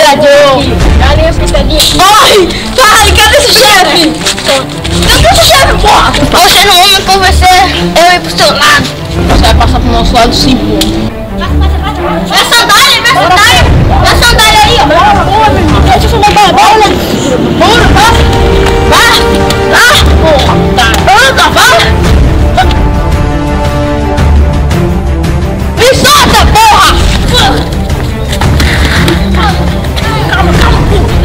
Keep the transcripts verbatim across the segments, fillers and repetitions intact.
pitadinho. Galinha pitadinha. Ai, sai, cadê esse chefe? Cadê esse chefe, porra? Você não ama por você, eu ir pro seu lado. Você vai passar pro nosso lado sim, porra. Vai sandália, vai sandália. Vai sandália aí, ó. Porra, meu irmão. Deixa eu chamar pra bola. Bora, vai. Vai. Lá, porra. Tá. Anda, vai. Me solta, porra! Calma, calma,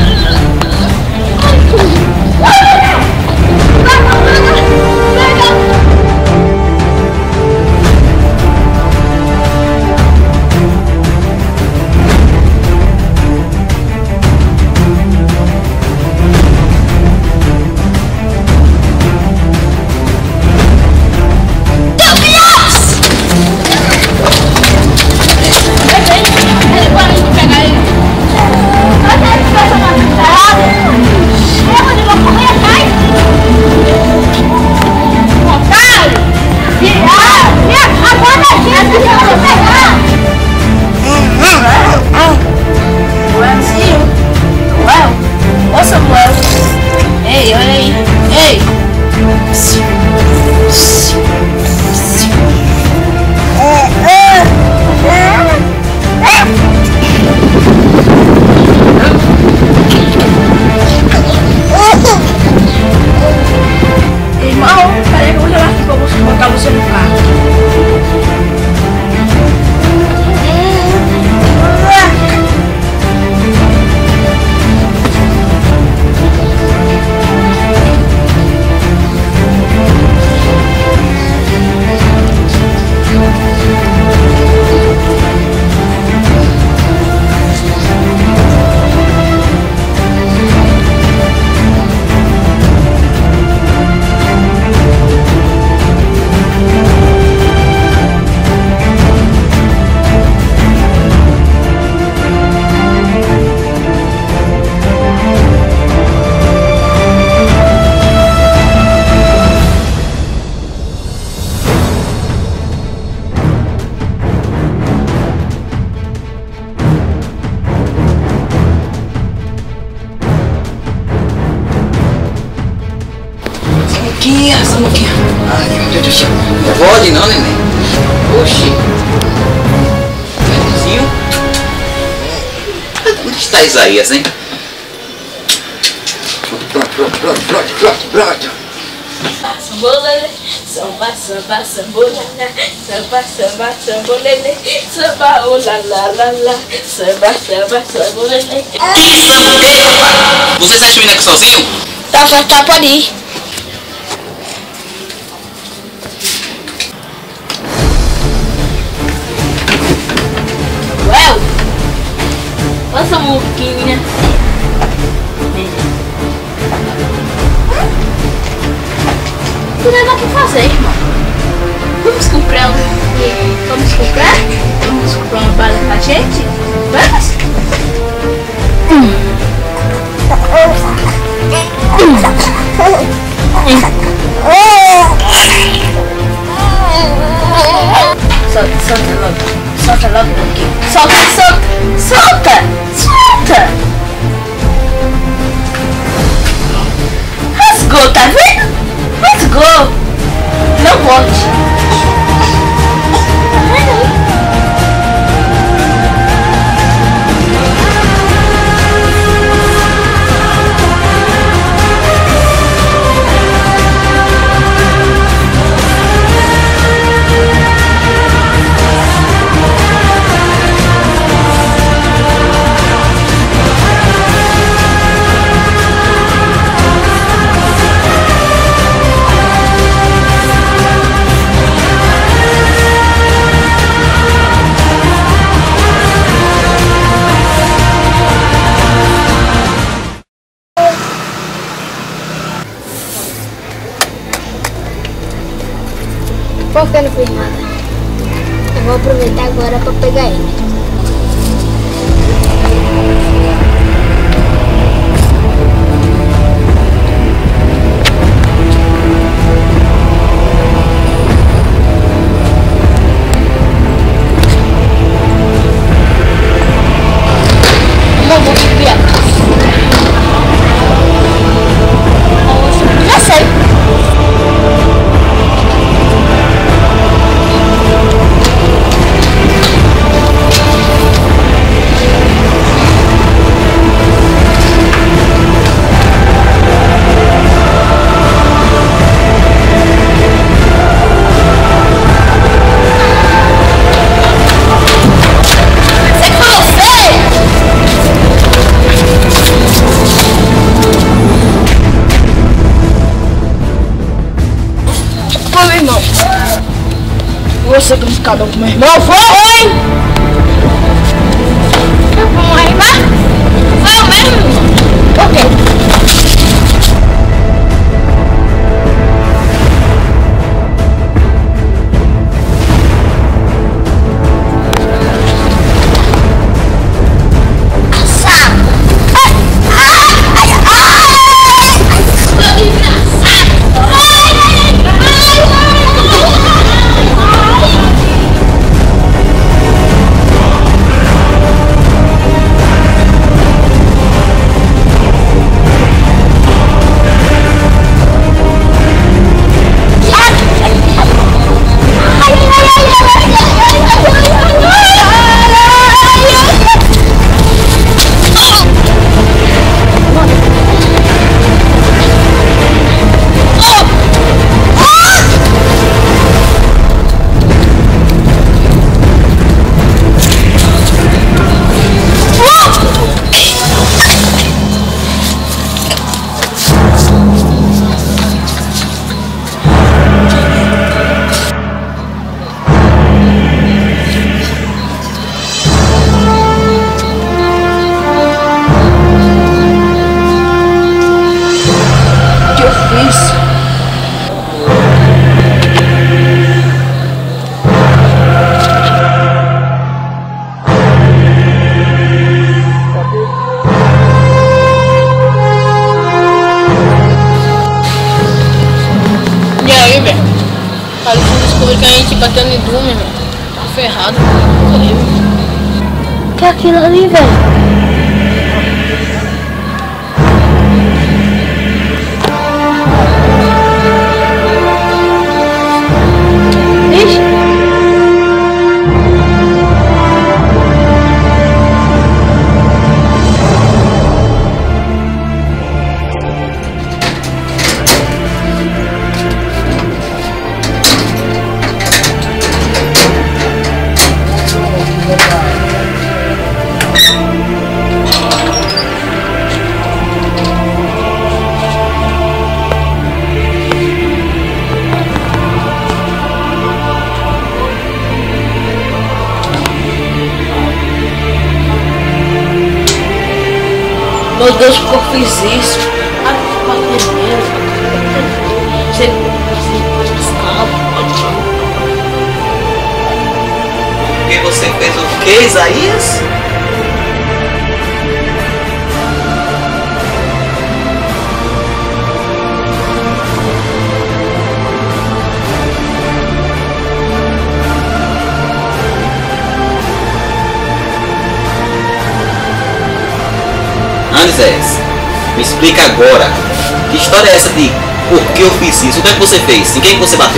Samuquinha. Ai, meu Deus do céu. Não pode não, neném. Oxi. Nenezinho. Onde está Isaías, hein? Pronto, pronto, pronto, pronto, pronto, pronto. Sambolele, samba, samba, sambolele, samba, samba, sambolele, samba, oh la la la la, samba, samba, sambolele. Ei, rapaz! Você está vindo aqui sozinho? Tá, tá, tá, pode ir. Well, passa um pouquinho, né? Não tem nada pra fazer, irmão. Vamos comprar um... Vamos comprar? Vamos comprar uma bala pra gente? Vamos? Hum. Solta, solta logo. Solta logo um pouquinho. Solta, solta, solta, solta. Rasgou, tá vendo? Rasgou. Não volte. Tá vendo aí? Por que não fiz nada? Eu vou aproveitar agora para pegar ele. Não vou arma, meu irmão. Você que ficador com meu irmão, foi, hein? Vamos arrimar? Foi o mesmo, irmão? Por quê? Que a gente bateu no Doom, meu irmão. Tá ferrado. O que é aquilo ali, velho? Ixi. Meu Deus, por que eu fiz isso? Ah, bater mesmo. Você... O que você fez o que, Isaías? Moisés, me explica agora, que história é essa de por que eu fiz isso? O que é que você fez? Em quem você bateu?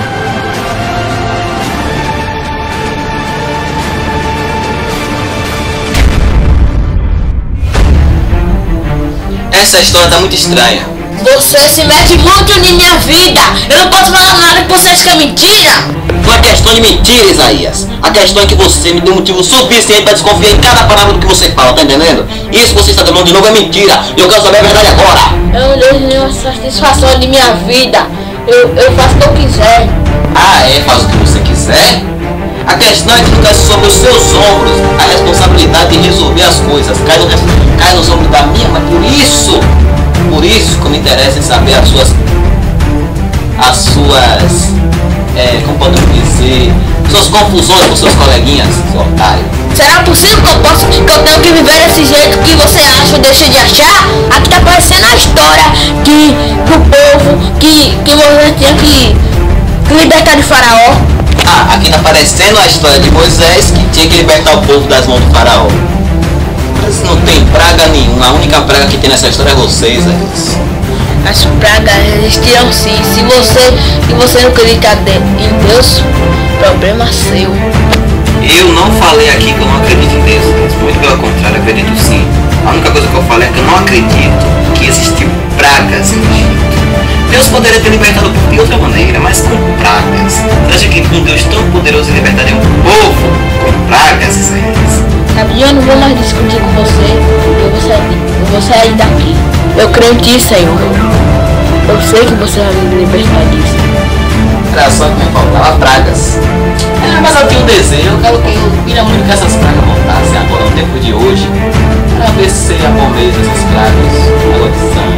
Essa história tá muito estranha. Você se mete muito em minha vida. Eu não posso falar nada que você acha que é mentira. Não é questão de mentira, Isaías. A questão é que você me deu motivo suficiente para desconfiar em cada palavra do que você fala, tá entendendo? Isso que você está falando de novo é mentira. E eu quero saber a verdade agora. Eu não dou nenhuma satisfação de minha vida. Eu, eu faço o que eu quiser. Ah, é? Faz o que você quiser? A questão é que não cai sobre os seus ombros a responsabilidade de resolver as coisas. Cai, no, cai nos ombros da minha, mas por isso, por isso que eu me interessa em saber as suas, as suas, é, como podemos dizer, suas confusões com seus coleguinhas, seu otário. Será possível que eu possa, que eu tenho que viver desse jeito que você acha ou deixa de achar? Aqui tá parecendo a história que, que o povo, que, que você tinha que, que libertar de Faraó. Ah, aqui tá parecendo a história de Moisés que tinha que libertar o povo das mãos do Faraó. Mas não tem praga nenhuma, a única praga que tem nessa história é vocês, é isso. As pragas existiram sim. Se você, se você não acredita em Deus, problema seu. Eu não falei aqui que eu não acredito em Deus, muito pelo contrário, eu acredito sim. A única coisa que eu falei é que eu não acredito que existiu pragas no Egito. Deus poderia ter libertado o povo de outra maneira, mas com pragas. Você acha que um Deus tão poderoso libertaria um povo com pragas, Isaías? Sabe, eu não vou mais discutir com você. Eu vou sair, eu vou sair daqui. Eu creio em ti, Senhor. Eu sei que você vai me libertar disso. era só que me faltava pragas. É, mas eu tinha um desejo, eu, quero, eu queria muito que essas pragas voltassem agora no tempo de hoje. Para ver se seria bom mesmo essas pragas, agonizando.